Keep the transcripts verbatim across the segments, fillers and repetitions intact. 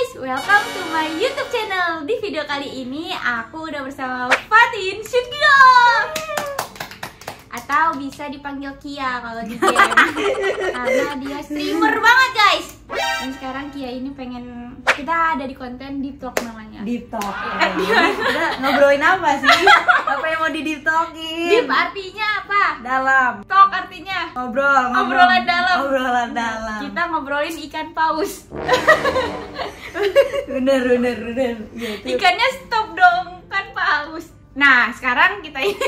guys, welcome to my YouTube channel. Di video kali ini aku udah bersama Fatin Syukio, atau bisa dipanggil Kia kalau di game, karena dia streamer banget guys. Dan sekarang Kia ini pengen, kita ada di konten Deep Talk namanya. Deep Talk. Ya. Udah ngobrolin apa sih? Apa yang mau di Deep Talkin? Deep artinya apa? Dalam. Talk artinya Ngobrol, ngobrol. obrolan dalam. Obrolan dalam. Kita ngobrolin ikan paus. Bener, bener, bener. Ya, itu. Ikannya stop dong, kan paus. Nah, sekarang kita ini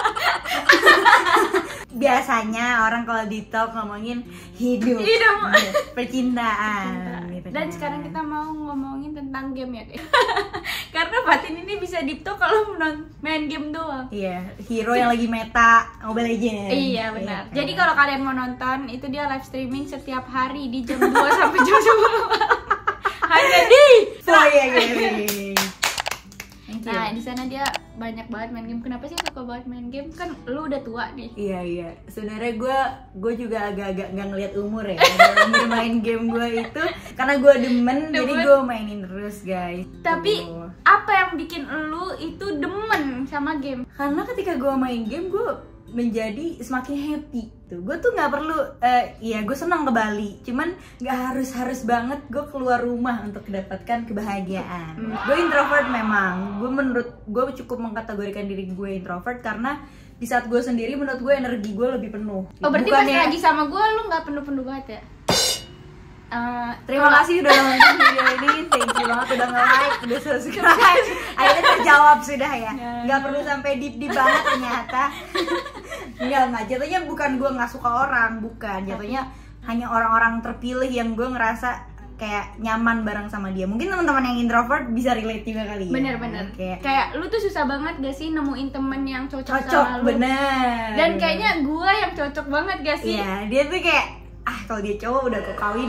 Biasanya orang kalau di talk ngomongin hidup, Hidup. percintaan gitu Dan kan. sekarang kita mau ngomongin tentang game ya guys. Karena Fatin ini bisa deep talk kalau menon- main game doang. Iya, hero yang lagi meta Mobile Legends. Iya benar. Iya. Jadi kalau kalian mau nonton, itu dia live streaming setiap hari di jam dua sampai jam sepuluh hanya di Oh iya, iya, iya, iya. Thank you. Nah, di sana dia banyak banget main game. Kenapa sih suka banget main game? Kan lu udah tua nih. Iya iya, sebenarnya gue gue juga agak-agak nggak ngeliat umur ya. Dalam bermain game gue itu karena gue demen, Demen. jadi gue mainin terus guys. Tapi Tuh. apa yang bikin lu itu demen sama game? Karena ketika gue main game gue menjadi semakin happy tuh. Gue tuh nggak perlu, eh, ya gue senang ke Bali, cuman nggak harus harus banget gue keluar rumah untuk mendapatkan kebahagiaan. Hmm. Gue introvert memang. Gue menurut gue cukup mengkategorikan diri gue introvert karena di saat gue sendiri menurut gue energi gue lebih penuh. Oh berarti Bukannya- pas lagi sama gue lu nggak penuh-penuh banget ya? Uh, Terima kasih udah nonton video ini, thank you banget udah nge-like, udah subscribe. Akhirnya terjawab sudah ya, nggak perlu sampai deep-deep banget ternyata. Enggak, enggak, jatuhnya bukan gue nggak suka orang, bukan. Jatuhnya hanya orang-orang terpilih yang gue ngerasa kayak nyaman bareng sama dia. Mungkin teman-teman yang introvert bisa relate juga kali ya. Bener-bener. Kayak Kayak lu tuh susah banget gak sih nemuin temen yang cocok, cocok, sama lu? bener. Dan kayaknya gue yang cocok banget gak sih? Iya, dia tuh kayak ah kalau dia cowok udah kok kawin.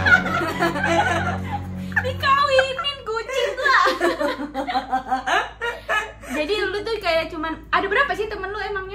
Dikawinin kucing lah. Jadi lu tuh kayak cuman, ada berapa sih temen lu emangnya?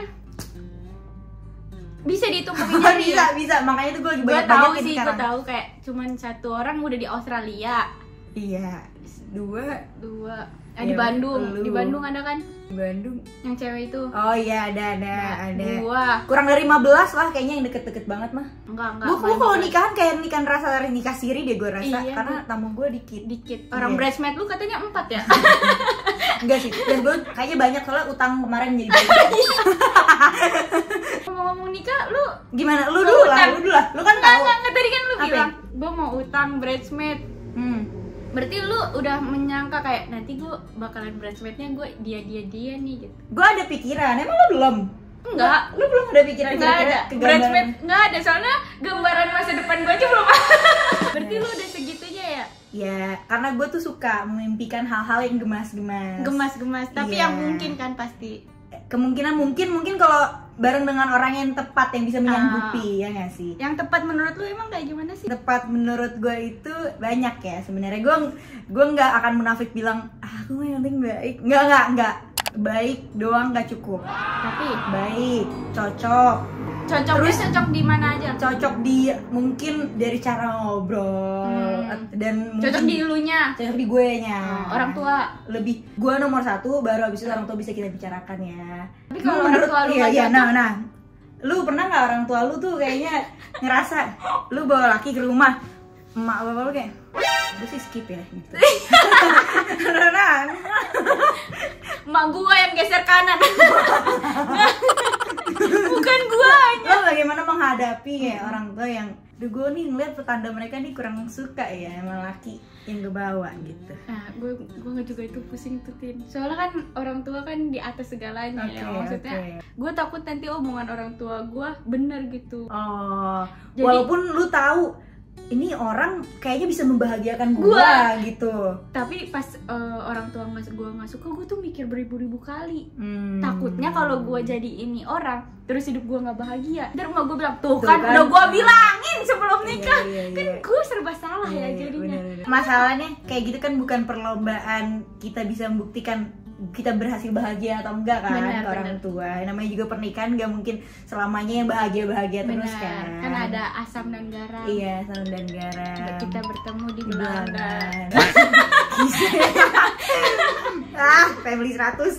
Bisa dihitung pakai jari bisa, ya? bisa. Makanya tuh gue lagi Gue banyak tahu banyak sih, gue tahu kayak cuman satu orang udah di Australia, Iya, dua dua eh, Ya, di Bandung, lu. di Bandung ada kan Bandung. yang cewek itu. Oh iya, ada ada Nah, ada. Dua, Kurang dari lima belas lah kayaknya yang deket-deket banget mah. enggak enggak. Gue gue banyak kalau banget. nikahan kayak nikahan rasa dari nikah siri deh gue rasa, Iya, karena gua- tamu gue dikit. dikit. Orang Iya. bridesmaid lu katanya empat ya? Enggak sih, dan gue kayaknya banyak soalnya utang kemarin jadi banyak. Ngomong-ngomong nikah, lu Gimana? Lu Mau dulu lah, utang. lu dulu lah. Lu kan enggak tahu. enggak, enggak tadi kan lu Apa? bilang gue mau utang bridesmaid. Hmm. Berarti lu udah menyangka kayak nanti gue bakalan bridesmaidnya gue dia dia dia nih gitu. Gue ada pikiran, emang lu belum? Enggak, Lu belum ada pikiran enggak ada. kira-kira kegambaran? Bridesmaid enggak ada, soalnya gambaran masa depan gue aja belum ada. Berarti lu udah segitunya ya? Ya, karena gue tuh suka memimpikan hal-hal yang gemas-gemas. Gemas-gemas, tapi Iya. yang mungkin kan pasti. Kemungkinan mungkin mungkin kalau bareng dengan orang yang tepat yang bisa menyanggupi, ya nggak sih? Yang tepat menurut lu emang kayak gimana sih? Tepat menurut gue itu banyak ya sebenarnya. Gue gue nggak akan munafik bilang ah gue yang penting baik. Nggak nggak nggak baik doang nggak cukup. Tapi Baik, cocok, cocoknya Terus- cocok di mana aja? cocok di mungkin dari cara ngobrol Hmm. dan Cocok mungkin di elunya. cocok di gue nya. Orang tua. Lebih gue nomor satu, baru abis itu orang tua bisa kita bicarakan ya. Tapi kalau Emang orang tua lu iya, nggak iya, cocok? nah nah lu pernah nggak orang tua lu tuh kayaknya ngerasa lu bawa laki ke rumah, emak bapak lu kayak gue sih skip ya gitu. Beneran. Mak gua yang geser kanan. Bukan guanya. Lo bagaimana menghadapi ya orang tua yang duh gue nih ngeliat petanda mereka nih kurang suka ya sama laki yang ke bawah gitu. Nah, gue gue juga itu pusing tuh Tin. Soalnya kan orang tua kan di atas segalanya ya. Oke, Maksudnya oke. gue takut nanti omongan orang tua gue bener gitu. Oh, Jadi- walaupun lu tahu ini orang kayaknya bisa membahagiakan gua, Gua. gitu. Tapi pas eh, orang tua nggak gue nggak suka, gue tuh mikir beribu-ribu kali. Hmm. Takutnya kalau gue jadi ini orang, terus hidup gue nggak bahagia. Ntar emak gue bilang tuh, Tuh kan, kan. udah gue bilangin sebelum Iya, nikah. iya, Kan iya. gue serba salah Iya, ya iya, jadinya. bener, bener. Masalahnya kayak gitu kan bukan perlombaan kita bisa membuktikan kita berhasil bahagia atau enggak kan Benar, ke orang benar. tua. Namanya juga pernikahan nggak mungkin selamanya yang bahagia-bahagia terus Benar. kan. Kan ada asam dan garam. Iya, asam dan garam. Kita bertemu di Di Belanda. Ah, family seratus.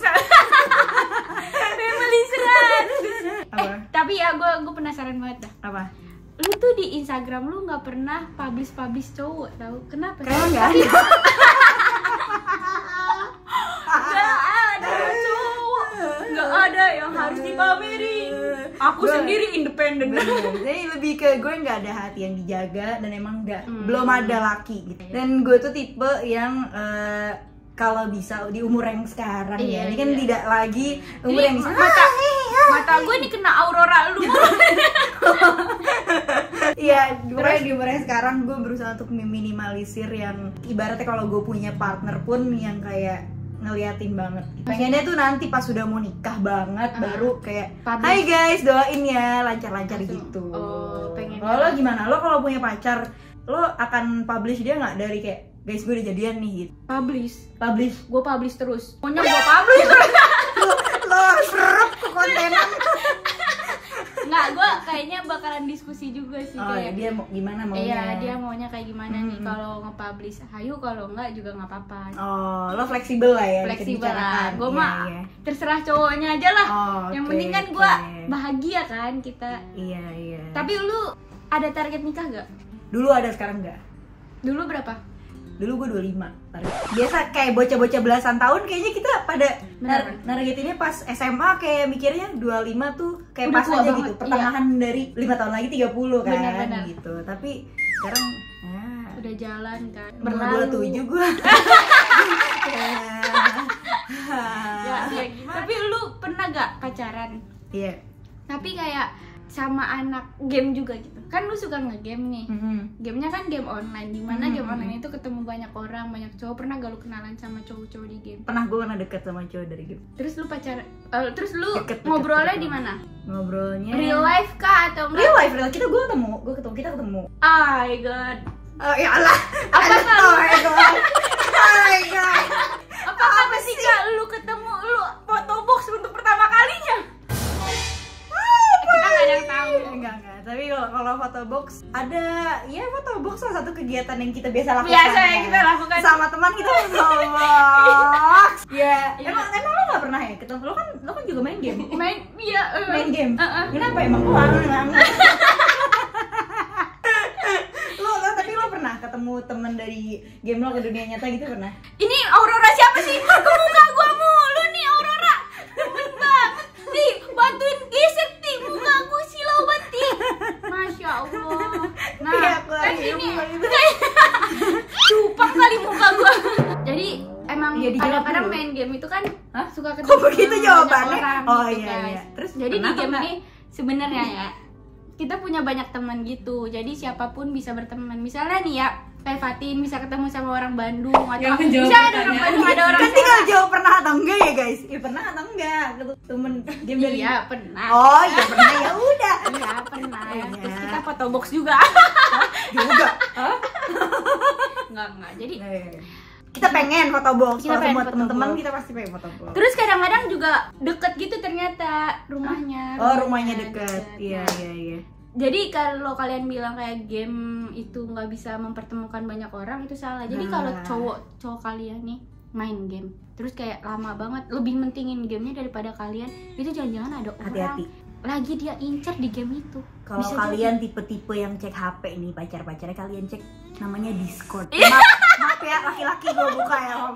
Family seratus. Apa? Eh, tapi ya gue gue penasaran banget dah. Apa? Lu tuh di Instagram lu nggak pernah publish publish cowok tahu? Kenapa? Kenapa nggak ada? Nggak ada cowok, nggak ada yang harus dipamerin. Aku Gua- sendiri independen. Bener. Jadi lebih ke gue nggak ada hati yang dijaga dan emang nggak Hmm. belum ada laki gitu. Dan gue tuh tipe yang eh, kalau bisa di umur yang sekarang Iya, ya, ini kan iya. tidak lagi umur Ini yang mata mata gue nih kena aurora lu. Iya, pokoknya di umur yang sekarang gue berusaha untuk meminimalisir yang ibaratnya kalau gue punya partner pun yang kayak ngeliatin banget. Pengennya tuh nanti pas sudah mau nikah banget Ah. baru kayak Publish. hai guys, doain ya lancar-lancar Langsung. gitu. Oh, pengennya. Kalau lo gimana? Lo kalau punya pacar, lo akan publish dia nggak dari kayak guys gue udah jadian nih gitu. Publish, Publish. gue publish terus. Pokoknya gue publish terus. lo lo serap ke kontenan. Nggak, gue kayaknya bakalan diskusi juga sih Oh ya, kayak. dia mau gimana maunya? Iya, dia maunya kayak gimana nih Hmm. kalau nge-publish. Hayu, kalau enggak juga nggak apa-apa. Oh, lo fleksibel lah ya. Fleksibel dibicarakan. lah. Gue Iya, mah iya. terserah cowoknya aja lah. Oh, Yang oke, penting kan gue oke. bahagia kan kita. Iya, iya. Tapi lu ada target nikah gak? Dulu ada, sekarang enggak. Dulu berapa? Dulu gue dua puluh lima. Biasa kayak bocah-bocah belasan tahun kayaknya kita pada nar Bener. nargetinnya pas S M A kayak mikirnya dua puluh lima tuh kayak Udah pas tua aja banget, gitu. Pertengahan dari lima tahun lagi tiga puluh kan Bener-bener. gitu. Tapi sekarang ah, Udah jalan kan. umur dua puluh tujuh gue. Ya, ya gimana? Tapi lu pernah gak pacaran? Iya. Tapi kayak sama anak game juga gitu. Kan lu suka nge-game nih. Mhm. Gamenya kan game online, dimana Hmm. game online itu ketemu banyak orang, banyak cowok. Pernah gak lu kenalan sama cowok-cowok di game? Pernah gue pernah deket sama cowok dari game. Terus lu pacar, eh, terus lu Deket, deket, ngobrolnya deket di mana? Ngobrolnya Real life kah atau enggak? Real life, real life. Kita gue ketemu, gue ketemu, kita ketemu. Oh my god. Oh ya Allah. Apa Aduh, kan? oh my god. Oh my god. Apakah ketika lu ketemu lu foto box untuk pertama kalinya? Kita nggak ada yang tahu. Enggak, enggak. Tapi kalau kalau foto box ada, ya foto box salah satu kegiatan yang kita biasa lakukan. Biasa yang kan. kita lakukan. Sama teman kita foto box. Ya, Iya. emang emang lo nggak pernah ya ketemu? Lo kan lo kan juga main game. Main, iya. eh. Main game. Eh, eh. Kenapa emang lo harus emang? lo, lo tapi lo pernah ketemu teman dari game lo ke dunia nyata gitu pernah? Ini Aurora siapa sih? Ke muka gua mulu nih Aurora. Temen banget. Nih, bantuin geser nih muka gua silau banget nih. Masya Allah. Nah, Iya, aku kan lagi ini ngomong gitu. cupang kali muka gua. Jadi emang Iya, dijawab kadang-kadang dulu. main game itu kan Hah? suka ketemu Kok begitu sama jawabannya? banyak orang Oh, gitu, iya, guys. iya. Terus Jadi pernah di game apa ini sebenarnya ya kita punya banyak teman gitu. Jadi siapapun bisa berteman. Misalnya nih ya, kayak Fatin bisa ketemu sama orang Bandung atau Yang menjawab bisa ada orang pertanyaan. Bandung, ada orang Kan tinggal Serang. jawab pernah atau enggak ya guys? Iya pernah atau enggak? Ketemu temen game dari Iya, pernah. Oh iya pernah, ya udah. Iya, pernah. Iya. Terus kita foto box juga. Juga. Hah? Enggak, enggak. Jadi Eh, kita pengen foto box. Kita Kalau pengen semua foto teman-teman box. kita pasti pengen foto box. terus kadang-kadang juga deket gitu ternyata rumahnya. Oh rumahnya deket. Iya Nah, iya iya. jadi kalau kalian bilang kayak game itu nggak bisa mempertemukan banyak orang, itu salah. Jadi Nah. kalau cowok cowok kalian nih main game terus kayak lama banget, lebih mentingin gamenya daripada kalian, itu jangan-jangan ada orang Hati-hati. lagi dia incer di game itu. Kalau Bisa kalian tipe-tipe yang cek H P nih pacar-pacarnya, kalian cek namanya Discord. Iya. Maaf, maaf ya laki-laki gue buka ya maaf.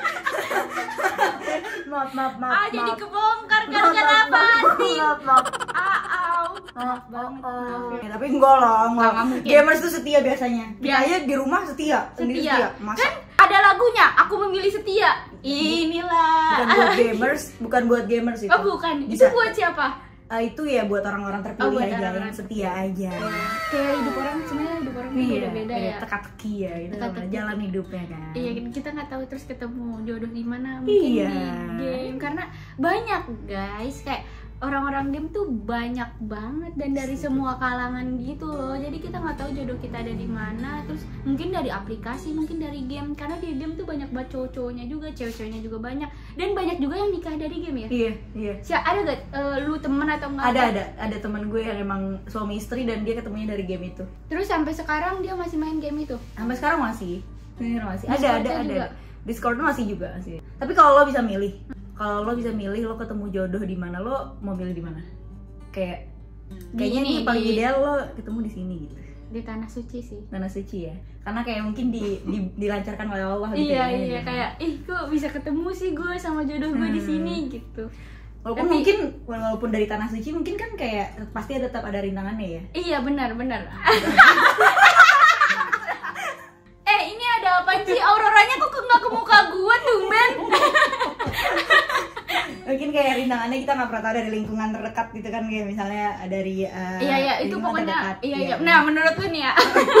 maaf maaf maaf. Ah, jadi maaf. kebongkar Maaf, gara-gara maaf, apa maaf, sih? maaf, maaf. Ah, au. Maaf banget, oh, maaf oh. ya. Ya, tapi enggak lah, enggak. Nggak, nggak mungkin. Gamers tuh setia biasanya. Kita Biasa. aja di rumah setia, sendiri Setia. setia. Masa Kan ada lagunya, aku memilih setia. Inilah. bukan buat gamers, bukan buat gamers itu. Oh, bukan. Itu Bisa. buat siapa? Ah, itu ya buat orang-orang terpilih Oh, buat aja, orang-orang yang setia aja. Kayak hidup orang sebenarnya hidup orang tuh Iya, beda-beda ya. teka-teki ya, itu Teka-teki. jalan hidupnya kan. Iya, kita nggak tahu terus ketemu jodoh di mana, mungkin Iya. di game, karena banyak guys kayak orang-orang game tuh banyak banget dan dari semua kalangan gitu loh. Jadi kita nggak tahu jodoh kita ada di mana. Terus mungkin dari aplikasi, mungkin dari game. Karena di game tuh banyak banget cowok-cowoknya juga, cewek-ceweknya juga banyak. Dan banyak juga yang nikah dari game ya. Iya, iya. Siapa ada gak uh, lu temen atau enggak? Ada, ada. Ada teman gue yang emang suami istri dan dia ketemunya dari game itu. Terus sampai sekarang dia masih main game itu? Sampai sekarang masih. masih. Ada, Discord-nya ada, juga? ada. Discord masih juga sih. Tapi kalau lo bisa milih, kalau lo bisa milih lo ketemu jodoh di mana, lo mau milih di mana? Kayak kayaknya Di- nih paling di- ideal lo ketemu di sini gitu. Di tanah suci sih. Tanah suci ya. Karena kayak mungkin di, di dilancarkan oleh Allah gitu Iya ya. iya kayak ih kok bisa ketemu sih gue sama jodoh gue di Hmm. sini gitu. Walaupun Tapi- mungkin walaupun dari tanah suci mungkin kan kayak pasti ada tetap ada rintangannya ya. Iya benar benar. eh ini ada apa sih? Auroranya kok nggak ke muka gue tuh men? Mungkin kayak rintangannya kita nggak pernah tahu dari lingkungan terdekat gitu kan, kayak misalnya dari uh, Iya iya itu lingkungan pokoknya terdekat, iya ya. iya. Nah menurut lu nih ya.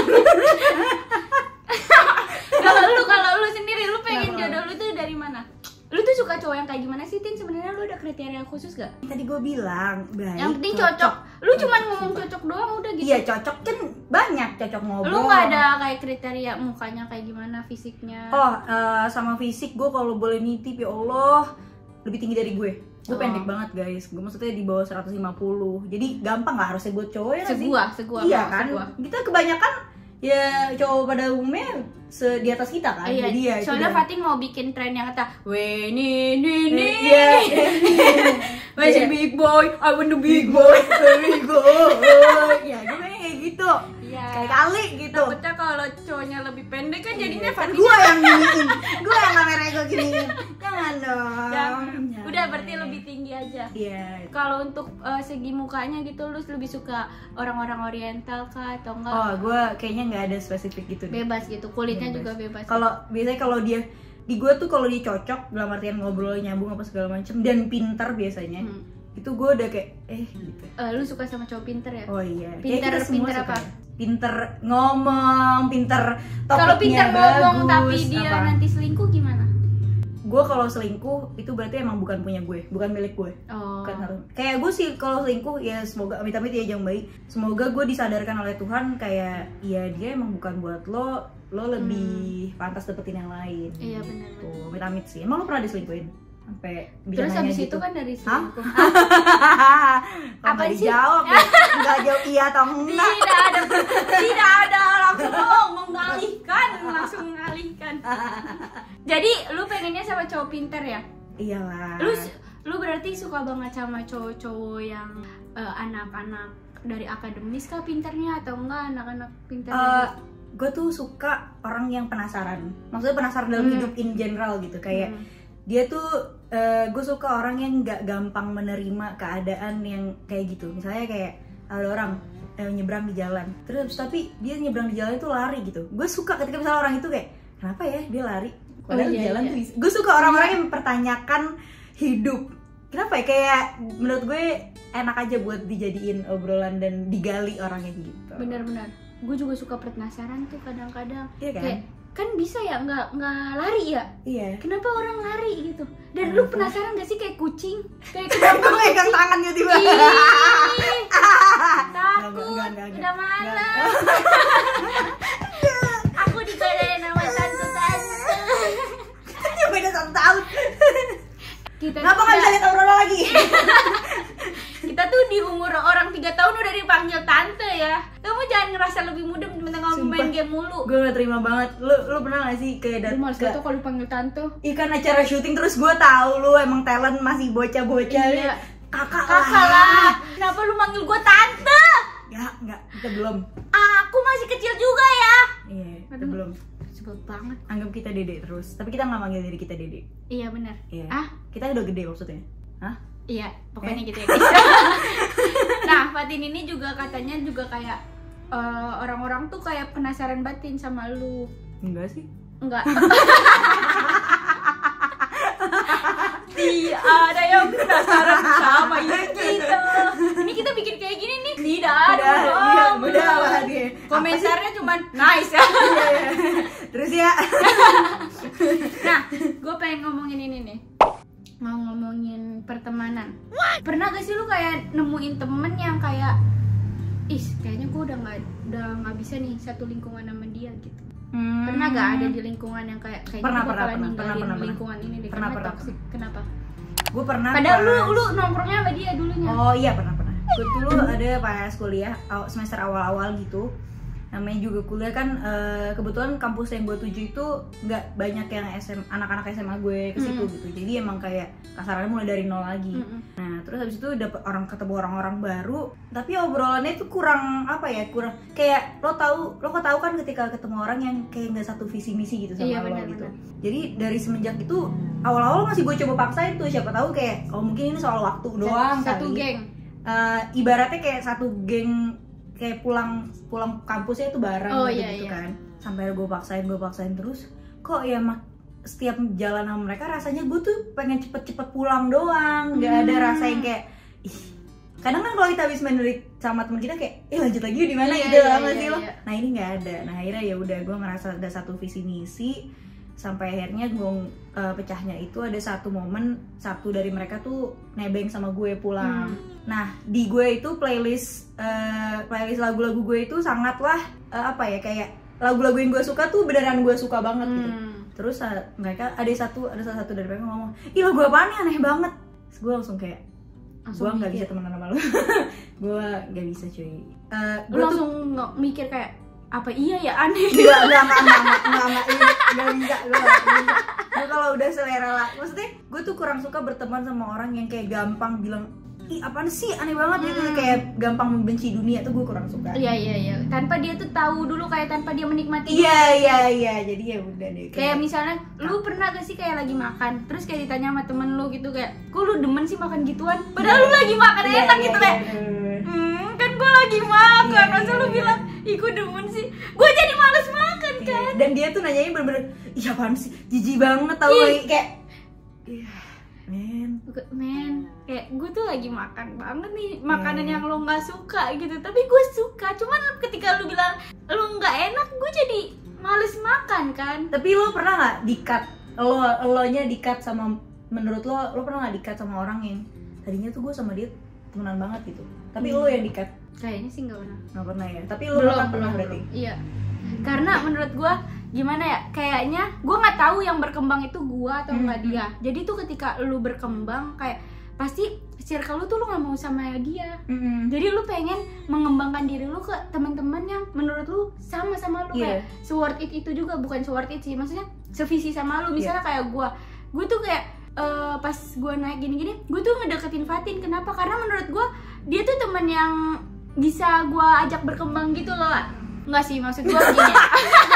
Kalau lu kalau lu sendiri lu pengen Kenapa? jodoh lu tuh dari mana? Lu tuh suka cowok yang kayak gimana sih Tin? Sebenarnya lu ada kriteria khusus gak? Tadi gue bilang baik. Yang penting cocok. Lu cuman ngomong cocok doang udah gitu. Iya cocok kan banyak, cocok ngobrol. Lu nggak ada kayak kriteria mukanya kayak gimana, fisiknya? Oh, eh, sama fisik gue kalau boleh nitip ya Allah lebih tinggi dari gue. Gue Oh. pendek banget guys. Gue maksudnya di bawah seratus lima puluh. Jadi gampang lah harusnya buat cowok ya nggak sih? Segua, segua, Iya Bang, kan? segua. Kita kebanyakan ya cowok pada umumnya se di atas kita kan. Iya, Jadi ya itu soalnya udah- Fatin mau bikin tren yang kata we ni ni ni Iya. masih Iya. big boy, I want the big Big boy. boy, big boy. Ya, gue pengen kayak gitu. Iya. Kayak kali gitu. Takutnya kalau cowoknya lebih pendek kan jadinya kan Fatin. gue yang giniin. Gue yang kameranya gue giniin. Jangan dong. Jangan. Jangan. Udah berarti lebih tinggi aja. Iya. Kalau untuk uh, segi mukanya gitu lu lebih suka orang-orang oriental kah atau enggak? Oh, gue kayaknya nggak ada spesifik gitu deh. Bebas gitu, kulitnya Bebas. juga bebas. Kalau biasanya kalau dia di gue tuh kalau dia cocok dalam artian ngobrol nyambung apa segala macem dan pintar biasanya, Hmm. itu gue udah kayak eh gitu. Eh, lu suka sama cowok pinter ya? Oh iya. Pinter- Kayak kita semua pinter suka apa? ya. Pinter ngomong, pinter topiknya Kalau pinter ngomong bagus, tapi dia apa. nanti selingkuh gimana? Gue kalau selingkuh itu berarti emang bukan punya gue, bukan milik gue. Oh. Bukan harus. Kayak gue sih kalau selingkuh ya semoga amit-amit ya jangan baik. Semoga gue disadarkan oleh Tuhan kayak ya dia emang bukan buat lo, lo lebih pantas dapetin yang lain. Iya benar. Tuh, amit-amit sih. Emang lo pernah diselingkuhin? Sampai bisa Terus nanya habis gitu. itu kan dari Hah? selingkuh. Kalau Apa nggak sih? dijawab, ya, nggak jawab iya atau enggak. Tidak ada, tidak ada langsung oh, mengalihkan, langsung mengalihkan. Jadi lu pengennya sama cowok pinter ya? Iyalah. Lu lu berarti suka banget sama cowok-cowok yang eh, anak-anak dari akademis kah pinternya atau enggak anak-anak pinter? Eh, gue tuh suka orang yang penasaran. Maksudnya penasaran dalam Hmm. hidup in general gitu. Kayak Hmm. dia tuh, eh, gue suka orang yang nggak gampang menerima keadaan yang kayak gitu. Misalnya kayak ada orang eh, nyebrang di jalan, terus tapi dia nyebrang di jalan itu lari gitu. Gue suka ketika misalnya orang itu kayak kenapa ya dia lari? Padahal Oh, di iya, jalan iya. tuh bisa. Gue suka orang-orang yang mempertanyakan hidup. Kenapa ya? Kayak menurut gue enak aja buat dijadiin obrolan dan digali orangnya gitu. Benar-benar. Gue juga suka penasaran tuh kadang-kadang. Iya kan? Kayak kan bisa ya nggak nggak lari ya? Iya. Kenapa orang lari gitu? Dan Kenapa? lu penasaran gak sih kayak kucing? Kayak kenapa Gue megang tangan tiba-tiba. Ih, Enggak, takut, enggak, enggak, enggak. udah malam. Aku digodain sama tante-tante. Ya beda satu tahun. Kita Kenapa tuh nggak bisa udah- lihat Aurora lagi? kita tuh di umur orang tiga tahun udah dipanggil tante ya. Kamu jangan ngerasa lebih muda mentang kamu main Sumpah. game mulu. Gue gak terima banget. Lu lu pernah gak sih kayak Gue males dat- banget tuh kalau dipanggil tante. ikan acara syuting terus gue tahu lu emang talent masih bocah-bocah. Iya. Kakak Kakak lah. Kenapa lu manggil gue tante? Ya, enggak, kita belum. Aku masih kecil juga ya. Iya, kita Aduh. belum. Sebel banget. Anggap kita Dede terus. Tapi kita nggak manggil diri kita Dede. Iya benar. Iya. Ah, Kita udah gede maksudnya. Hah? iya, pokoknya Eh? gitu ya guys. Nah, Fatin ini juga katanya juga kayak eh, orang-orang tuh kayak penasaran batin sama lu. Enggak sih. Enggak. Tidak ada yang penasaran sama kita. Ini kita bikin kayak gini nih. Tidak ada. Udah, iya, belum, udah belum. lah dia. Komentarnya cuman nice ya. Terus ya. Nah, gue pengen ngomongin ini nih. mau ngomongin pertemanan. What? Pernah gak sih lu kayak nemuin temen yang kayak, ih kayaknya gue udah nggak udah nggak bisa nih satu lingkungan sama dia gitu. Hmm. Pernah gak ada di lingkungan yang kayak kayaknya pernah, gue bakalan pernah, ninggalin pernah, pernah, lingkungan ini deh pernah, karena pernah, toxic. Kenapa? Gue pernah. Padahal pas... lu lu nongkrongnya sama dia dulunya. Oh iya pernah pernah. Gue dulu ada pas kuliah semester awal-awal gitu. Namanya juga kuliah kan, uh, kebetulan kampus yang gue tuju itu nggak banyak yang S M anak-anak S M A gue ke situ mm. gitu. Jadi emang kayak kasarannya mulai dari nol lagi. Mm-hmm. Nah terus habis itu dapet orang ketemu orang-orang baru, tapi obrolannya itu kurang apa ya, kurang kayak lo tahu lo kok tahu kan ketika ketemu orang yang kayak nggak satu visi misi gitu sama iya, lo bener, gitu. bener. Jadi dari semenjak itu awal-awal masih gue coba paksain tuh, siapa tahu kayak oh mungkin ini soal waktu doang satu kali. geng. Uh, ibaratnya kayak satu geng kayak pulang pulang kampusnya itu bareng oh, gitu, iya, gitu iya. kan. Sampai gue paksain gue paksain terus kok ya mak setiap jalan sama mereka rasanya gue tuh pengen cepet-cepet pulang doang, nggak hmm. ada rasa yang kayak ih. Kadang kan kalau kita habis menerit sama temen kita kayak eh lanjut lagi di mana iya, gitu iya, sama iya, sih lo. iya. Nah ini nggak ada. Nah akhirnya ya udah gue ngerasa ada satu visi misi. Sampai akhirnya gue uh, pecahnya itu ada satu momen satu dari mereka tuh nebeng sama gue pulang. Hmm. Nah di gue itu playlist uh, playlist lagu-lagu gue itu sangatlah uh, apa ya kayak lagu-lagu yang gue suka tuh beneran gue suka banget gitu. Hmm. Terus uh, mereka ada satu ada salah satu dari mereka ngomong, ih lagu apaan nih aneh banget. Terus gue langsung kayak gue nggak bisa temenan sama lu. Gue nggak bisa cuy. Uh, lu langsung tuh, mikir kayak apa iya ya aneh. Enggak, enggak, enggak, enggak, enggak, enggak, enggak bisa, gue bisa. Gue kalau udah selera lah, maksudnya gue tuh kurang suka berteman sama orang yang kayak gampang bilang ih apaan sih aneh banget gitu, hmm. kayak gampang membenci dunia tuh gue kurang suka. Iya iya iya, tanpa dia tuh tahu dulu kayak tanpa dia menikmati. Iya iya iya, jadi ya udah deh. Kayak, kayak misalnya lu pernah gak sih kayak lagi makan, terus kayak ditanya sama temen lu gitu kayak, kok lu demen sih makan gituan? Padahal yeah. lu lagi makan yeah, enak yeah, gitu yeah, kayak, yeah. hmm kan gue lagi makan, yeah, masa yeah, lu yeah. bilang, ih gue demen sih, gue jadi males makan yeah. kan? Dan dia tuh nanyain bener-bener, ih apaan sih, jijik banget tau lagi kayak, iya. Men, men, kayak gue tuh lagi makan banget nih makanan hmm. yang lo nggak suka gitu, tapi gue suka. Cuman ketika lo bilang lo nggak enak, gue jadi males makan kan. Tapi lo pernah nggak di-cut, lo lo nya di-cut sama, menurut lo lo pernah nggak di-cut sama orang yang tadinya tuh gue sama dia temenan banget gitu, tapi hmm. lo yang di-cut? Kayaknya sih nggak pernah. Nggak pernah ya. Tapi lo belum, kan belum pernah berarti? Iya. Karena menurut gue gimana ya, kayaknya gue nggak tahu yang berkembang itu gue atau nggak hmm. dia. Jadi tuh ketika lu berkembang kayak pasti circle lu tuh lu nggak mau sama dia. Hmm. Jadi lu pengen mengembangkan diri lu ke teman-teman yang menurut lu sama sama lu yeah. kayak se-worth it itu juga, bukan se-worth it sih, maksudnya sevisi sama lu. Misalnya yeah. kayak gue, gue tuh kayak uh, pas gue naik gini-gini, gue tuh ngedeketin Fatin. Kenapa? Karena menurut gue dia tuh teman yang bisa gue ajak berkembang gitu loh. Enggak sih, maksud gue gini ya.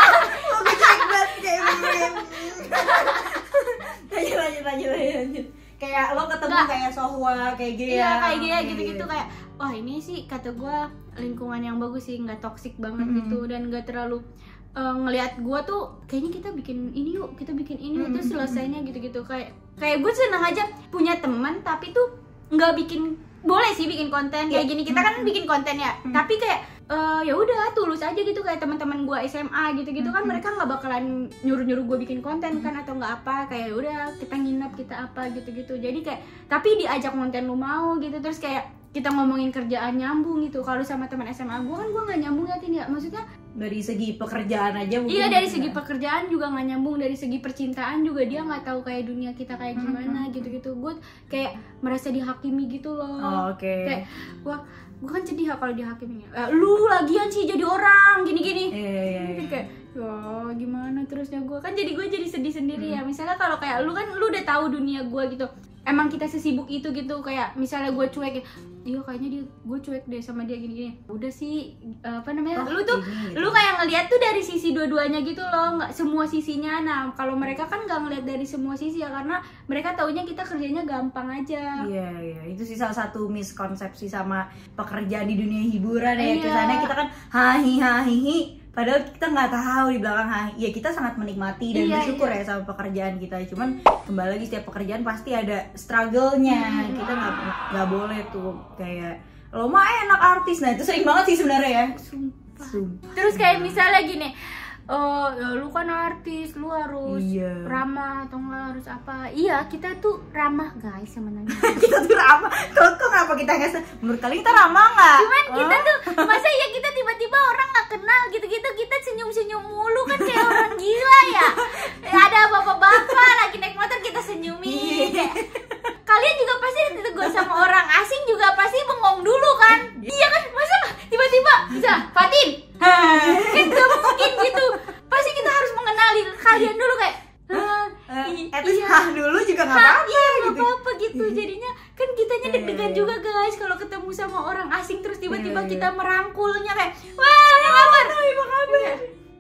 lanjut lanjut lanjut lanjut kayak lo ketemu nggak. Kayak Sohwa kayak Gea iya kayak Gea gitu-gitu kayak wah ini sih kata gue lingkungan yang bagus sih, nggak toksik banget mm-hmm. gitu, dan nggak terlalu uh, ngelihat gue tuh kayaknya kita bikin ini yuk kita bikin ini mm-hmm. terus selesainya gitu-gitu. Kayak kayak gue senang aja punya teman tapi tuh nggak bikin, boleh sih bikin konten kayak gini, kita kan bikin konten ya mm-hmm. tapi kayak Uh, ya udah tulus aja gitu, kayak teman-teman gue S M A gitu-gitu kan, mereka nggak bakalan nyuruh-nyuruh gue bikin konten kan atau nggak apa, kayak udah kita nginep kita apa gitu-gitu. Jadi kayak tapi diajak konten lu mau gitu, terus kayak kita ngomongin kerjaan nyambung gitu. Kalau sama teman S M A gue kan gue nggak nyambung ya Tin ya, maksudnya dari segi pekerjaan aja mungkin. Iya dari segi pekerjaan juga nggak nyambung, dari segi percintaan juga dia nggak tahu kayak dunia kita kayak gimana mm-hmm. gitu-gitu. Gue kayak merasa dihakimi gitu loh. Oh, oke. Okay. Kayak gue gue kan sedih ya kalau dihakimi. Eh, lu lagian sih jadi orang gini-gini. Iya iya iya. Jadi kayak ya gimana terusnya gue kan jadi gue jadi sedih sendiri hmm. ya. Misalnya kalau kayak lu kan lu udah tahu dunia gue gitu. Emang kita sesibuk itu gitu, kayak misalnya gue cuek, iya kayaknya dia gue cuek deh sama dia gini-gini. Udah sih apa namanya? Oh, lu tuh gini, gitu. Lu kayak ngelihat tuh dari sisi dua-duanya gitu loh, nggak semua sisinya. Nah kalau mereka kan nggak ngelihat dari semua sisi ya, karena mereka taunya kita kerjanya gampang aja. Iya iya, itu sih salah satu miskonsepsi sama pekerjaan di dunia hiburan ya. Iya. Kesannya kita kan hahi hahi, padahal kita nggak tahu di belakang hahi. Ya kita sangat menikmati dan iya, bersyukur iya. ya sama pekerjaan kita. Cuman kembali lagi setiap pekerjaan pasti ada struggle-nya. Hmm. Kita nggak nggak boleh tuh kayak lo mah enak artis. Nah itu sering banget sih sebenarnya ya. Sumpah. Sumpah. Terus kayak misalnya gini. oh ya lu kan artis, lu harus Iya. ramah atau enggak harus apa. Iya, kita tuh ramah guys sebenarnya. Kita tuh ramah. Kok kok ngapa kita nggak se- menurut kalian kita ramah nggak? Cuman kita Hah? tuh masa ya kita tiba-tiba orang nggak kenal gitu-gitu kita senyum-senyum mulu kan kayak orang gila ya. Ada bapak-bapak lagi naik motor kita senyumin. Kayak, kalian juga pasti ditegur sama orang asing juga pasti bengong dulu kan? Iya kan? Masa tiba-tiba bisa Fatin? Kan gak mungkin gitu. Pasti kita harus mengenali kalian dulu kayak "Hah, i- Eh, terus iya. hah dulu juga nggak Hah, apa-apa iya, nggak gitu. apa-apa gitu. Jadinya kan kitanya Iya, deg-degan iya, juga guys kalau ketemu sama orang asing terus tiba-tiba Iya, iya. kita merangkulnya kayak wah apa kabar? Apa kabar?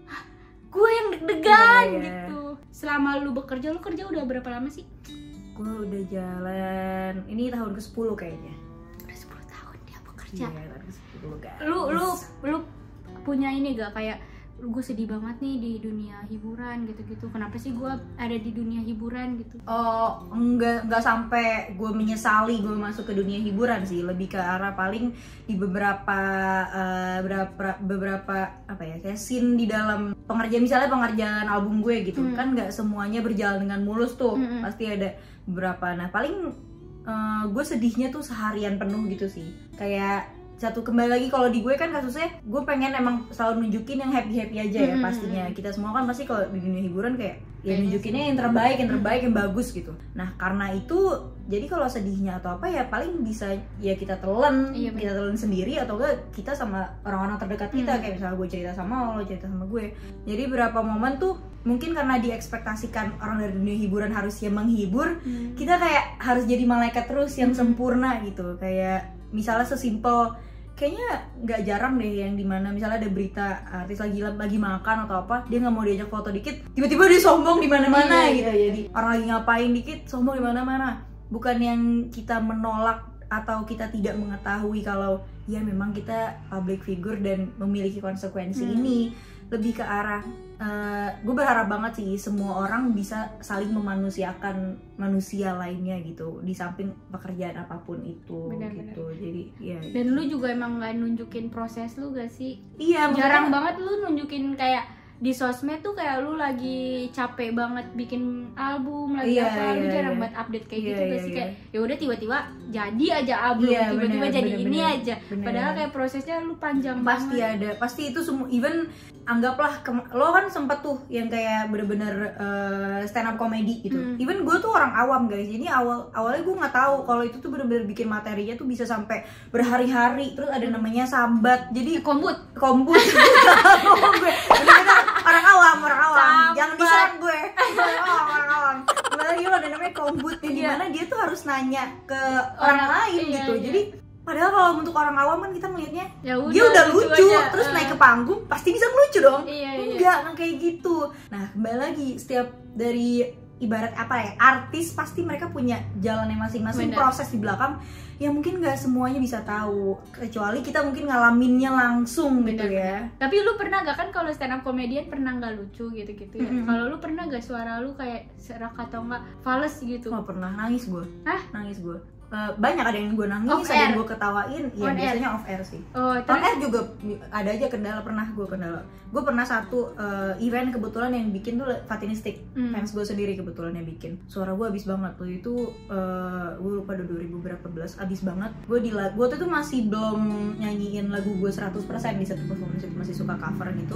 Gue yang deg-degan Iya, iya. gitu. Selama lu bekerja, lu kerja udah berapa lama sih? Gue udah jalan ini tahun ke sepuluh kayaknya. Udah sepuluh tahun dia bekerja. Iya, tahun ke sepuluh guys. Lu lu lu punya ini gak kayak gue sedih banget nih di dunia hiburan gitu-gitu. Kenapa sih gue ada di dunia hiburan gitu? Oh, enggak enggak sampai gue menyesali gue masuk ke dunia hiburan sih, lebih ke arah paling di beberapa eh, beberapa beberapa apa ya kayak scene di dalam pengerjaan misalnya pengerjaan album gue gitu Hmm. kan nggak semuanya berjalan dengan mulus tuh, Hmm, hmm. pasti ada beberapa. Nah paling eh, gue sedihnya tuh seharian penuh gitu sih, kayak satu kembali lagi kalau di gue kan kasusnya gue pengen emang selalu nunjukin yang happy happy aja ya Hmm, pastinya. Kita semua kan pasti kalau di dunia hiburan kayak ya Kayaknya nunjukinnya yang terbaik yang terbaik yang bagus gitu. Nah karena itu jadi kalau sedihnya atau apa ya paling bisa ya kita telan, Iya, bener. kita telan sendiri atau enggak kita sama orang-orang terdekat kita. Hmm. Kayak misalnya gue cerita sama lo, lo cerita sama gue. Jadi beberapa momen tuh mungkin karena diekspektasikan orang dari dunia hiburan harus ya menghibur, Hmm. kita kayak harus jadi malaikat terus yang Hmm. sempurna gitu. Kayak misalnya sesimpel kayaknya nggak jarang deh yang dimana misalnya ada berita artis lagi lagi makan atau apa, dia nggak mau diajak foto dikit tiba-tiba dia sombong di mana-mana Iya, gitu. Jadi orang lagi ngapain dikit sombong di mana-mana. Bukan yang kita menolak atau kita tidak mengetahui kalau ya memang kita public figure dan memiliki konsekuensi Hmm. ini. Lebih ke arah gue berharap banget sih semua orang bisa saling memanusiakan manusia lainnya gitu di samping pekerjaan apapun itu. Benar, gitu. Jadi ya Dan lu juga emang gak nunjukin proses lu gak sih? iya Jarang makanya- banget lu nunjukin kayak di sosmed tuh kayak lu lagi capek banget bikin album lagi Iya, apa lu iya, jarang iya. banget update kayak Iya, gitu gak iya, sih iya. kayak ya udah tiba-tiba jadi aja album Iya, tiba-tiba bener, jadi bener, ini bener. aja Bener. padahal kayak prosesnya lu panjang pasti banget. ada, pasti itu semua. Even anggaplah kem- lo kan sempet tuh yang kayak bener-bener uh, stand up comedy gitu. Hmm. Even gue tuh orang awam guys, jadi awal awalnya gue nggak tahu kalau itu tuh bener-bener bikin materinya tuh bisa sampai berhari-hari. Terus ada namanya sambat, jadi Kombut kombut. Ngomong gue bener-bener orang awam, orang awam. Sambat. Jangan diserang gue. Orang awam, orang awam. Kembali lo ada namanya kombut yang Iya. dimana dia tuh harus nanya ke orang, Orang- lain iya, gitu. iya. Jadi padahal kalau untuk orang awam kan kita melihatnya ya dia udah lucu, aja. terus Eh. naik ke panggung pasti bisa ngelucu dong. Iya, iya. Enggak, kan kayak gitu. Nah kembali lagi setiap dari ibarat apa ya, artis pasti mereka punya jalannya masing-masing, Bener. proses di belakang yang mungkin nggak semuanya bisa tahu, kecuali kita mungkin ngalaminnya langsung gitu Bener, ya. Tapi lu pernah gak kan kalau stand up comedian pernah nggak lucu gitu-gitu ya? Mm-mm. Kalau lu pernah gak suara lu kayak serak atau enggak fales gitu? Wah pernah nangis gue, Hah? nangis gue. Eh, banyak ada yang gue nangis, Off ada yang air? gue ketawain, ya On air? biasanya off air sih. Oh, On terus air juga ada aja kendala, pernah gue kendala. Gue pernah satu eh, event kebetulan yang bikin tuh Fatinistik, Hmm. fans gue sendiri kebetulan yang bikin. Suara gue abis banget tuh itu, eh, gue lupa dua ribu berapa belas, abis banget. Gue di gue tuh tuh masih belum nyanyiin lagu gue seratus persen di satu performance itu, masih suka cover gitu.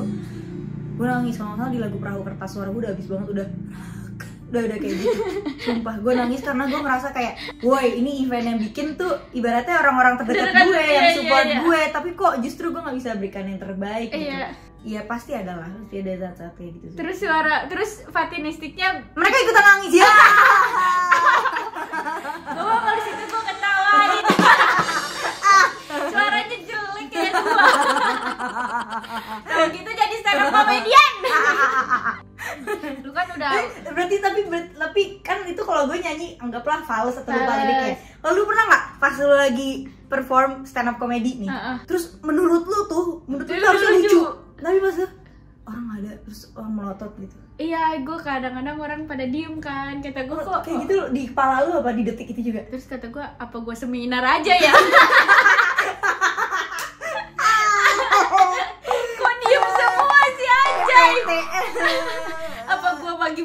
Gue nangis kalau nggak salah di lagu Perahu Kertas, suara gue udah abis banget, udah udah udah kayak gitu. Sumpah gue nangis karena gue ngerasa kayak woi ini event yang bikin tuh ibaratnya orang-orang terdekat Terdekat, gue iya, yang iya, support iya. gue, tapi kok justru gue nggak bisa berikan yang terbaik gitu. Iya. Iya pasti ada lah, pasti ada saat-saat kayak gitu sih. Terus suara, terus Fatinistiknya Mereka ikutan nangis ya. gue kalau situ gue ketawain. Suaranya jelek kayak dua. Kalau gitu jadi stand up comedian. Lu kan udah Berarti tapi ber- tapi kan itu kalau gue nyanyi anggaplah fals atau lupa Fals. liriknya. Kalau lu pernah nggak pas lu lagi perform stand up comedy nih, Heeh. terus menurut lu tuh menurut lu Itu tuh harusnya lucu. lucu, tapi pas lu orang nggak ada terus orang melotot gitu. iya, gue kadang-kadang orang pada diem kan. Kata gue kok Kayak gitu di kepala lu apa di detik itu juga? Terus kata gue, apa gue seminar aja ya? Kok diem semua sih anjay? T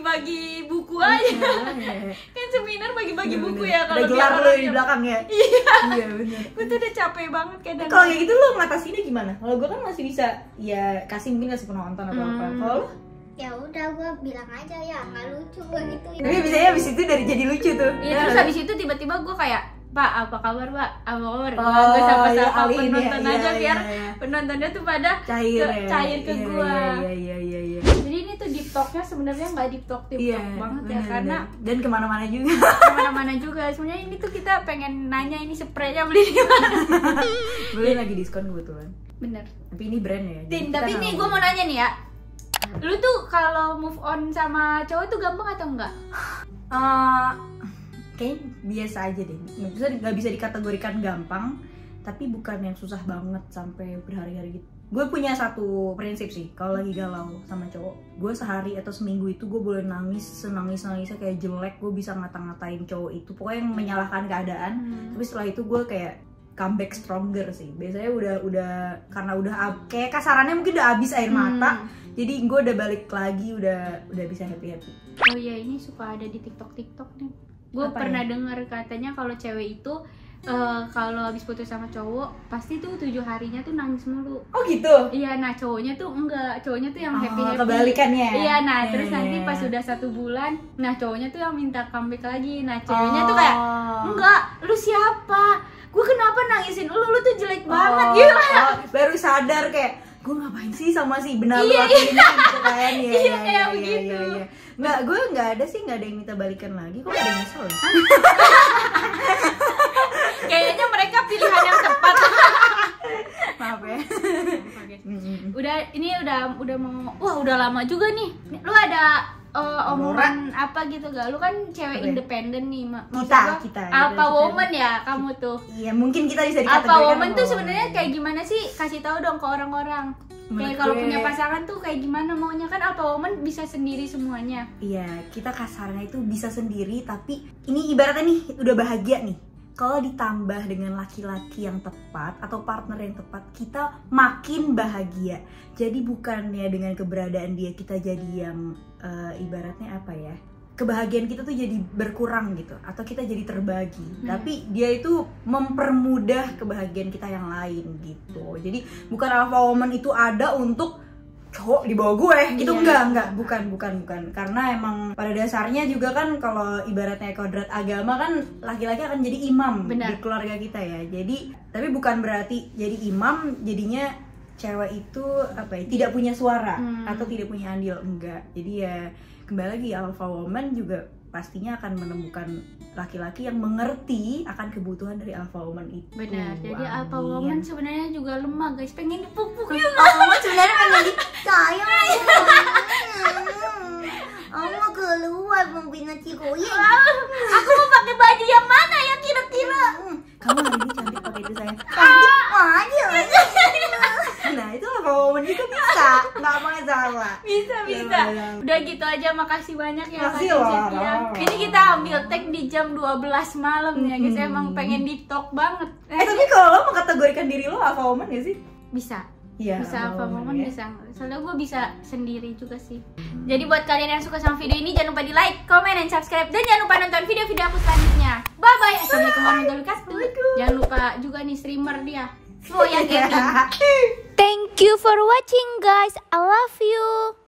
bagi buku aja. Kan seminar bagi-bagi Iya, buku bener. ya kalau Ada gelar biar lu di orangnya- belakang ya. Iya. Iya benar. Gue tuh udah capek banget kadang. Kalau kayak gitu lu ngatasinnya gimana? Kalau gue kan masih bisa ya kasih mungkin kasih penonton atau apa. Hmm. Kalau lu? Ya udah gue bilang aja ya nggak lucu gue gitu. Tapi biasanya abis itu dari jadi lucu tuh. Iya, terus habis itu tiba-tiba gue kayak, Pak, apa kabar, Pak? Apa kabar? Oh, gue sapa-sapa iya, alihin ya. penonton Iya, aja iya, biar iya. penontonnya tuh pada Cair ke, ya. cair ke Iya, gue. Iya iya iya iya. Jadi ini tuh deep talk-nya sebenarnya nggak deep talk deep Iya, talk banget ya, bener, karena bener. Dan kemana-mana juga. kemana-mana juga. Sebenarnya ini tuh kita pengen nanya ini spraynya beli di mana? Beli lagi diskon kebetulan. Bener. Tapi ini brand ya. jadi Tin, kita tapi nggak nih mau- gue mau nanya nih ya. Lu tuh kalau move on sama cowok tuh gampang atau enggak? Eh, kayaknya biasa aja deh. Nggak bisa nggak bisa dikategorikan gampang, tapi bukan yang susah banget sampai berhari-hari gitu. Gue punya satu prinsip sih, kalau lagi galau sama cowok, gue sehari atau seminggu itu gue boleh nangis, senangis nangisnya kayak jelek, gue bisa ngata-ngatain cowok itu, pokoknya yang menyalahkan keadaan. Hmm. Tapi setelah itu gue kayak comeback stronger sih. Biasanya udah udah karena udah ab- kayak kasarannya mungkin udah habis air mata, jadi gue udah balik lagi, udah udah bisa happy happy. Oh iya, ini suka ada di TikTok TikTok nih. Gue Apa pernah ya? dengar katanya kalau cewek itu eh, kalau habis putus sama cowok pasti tuh tujuh harinya tuh nangis mulu. Oh gitu. Iya, nah cowoknya tuh enggak, cowoknya tuh yang Oh, happy happy. kebalikannya. Iya, nah Iya, terus iya, nanti iya. pas udah satu bulan, nah cowoknya tuh yang minta comeback lagi. Nah ceweknya tuh kayak Oh. enggak, lu siapa? Gue kenapa nangisin lu? Lu tuh jelek banget Oh, gitu. oh, baru sadar kayak gue ngapain sih sama si benar Iya, laki ini gitu kan. Iya, Iya, kayak begitu. Nggak, gue nggak ada sih, nggak ada yang minta balikan lagi. Kok ada yang nyesel ya? Kayaknya mereka pilihan yang tepat. Maaf ya. Mm-mm. Udah ini udah udah mau wah udah lama juga nih. Lu ada uh, omongan apa gitu gak? Lu kan cewek Apa ya? independen nih, Ma- maksud Kita, gua, kita, Alpha kita. woman ya kamu tuh. Iya, mungkin kita bisa Alpha dikategorikan woman sama tuh woman. sebenarnya kayak gimana sih? Kasih tahu dong ke orang-orang. Menurut Kayak kalau gue- punya pasangan tuh kayak gimana maunya, kan Alpha woman bisa sendiri semuanya. Iya, kita kasarnya itu bisa sendiri, tapi ini ibaratnya nih udah bahagia nih. Kalau ditambah dengan laki-laki yang tepat atau partner yang tepat, kita makin bahagia. Jadi bukannya dengan keberadaan dia kita jadi yang eh, ibaratnya apa ya? Kebahagiaan kita tuh jadi berkurang gitu, atau kita jadi terbagi. Hmm. Tapi dia itu mempermudah kebahagiaan kita yang lain gitu. Jadi bukan alpha woman itu ada untuk cowok di bawah gue gitu. Iya. enggak enggak bukan bukan bukan karena emang pada dasarnya juga kan kalau ibaratnya kodrat agama kan laki-laki akan jadi imam Benar. di keluarga kita ya. Jadi tapi bukan berarti jadi imam jadinya cewek itu apa ya, tidak punya suara Hmm. atau tidak punya andil, enggak. Jadi ya kembali lagi, alpha woman juga pastinya akan menemukan laki-laki yang mengerti akan kebutuhan dari alpha woman itu. Benar. Jadi Amin. Alpha woman sebenarnya juga lemah, guys. Pengen dipupuk ya. Alpha woman sebenarnya pengen disayang. Aku keluar mau bina cikoye. Aku mau pakai baju yang mana ya kira-kira? Kamu hari ini cantik pakai itu sayang. Cantik aja. Nah itu alpha woman juga bisa, nggak masalah. Bisa, bisa. Ya, Udah gitu aja, makasih banyak ya Kak Makasih loh, Cynthia. Rara. Ini kita ambil tag di jam dua belas malam ya guys. Hmm. Emang pengen deep talk banget. Eh tapi kalau lo mau kategorikan diri lo alpha woman gak sih? Bisa. Iya. Bisa apa momen ya. bisa. Soalnya gue bisa sendiri juga sih. Jadi buat kalian yang suka sama video ini, jangan lupa di like, comment, dan subscribe. Dan jangan lupa nonton video-video aku selanjutnya. Bye bye. Assalamualaikum warahmatullahi wabarakatuh. Jangan lupa juga nih streamer dia. Oh ya gaming. Thank you for watching guys. I love you.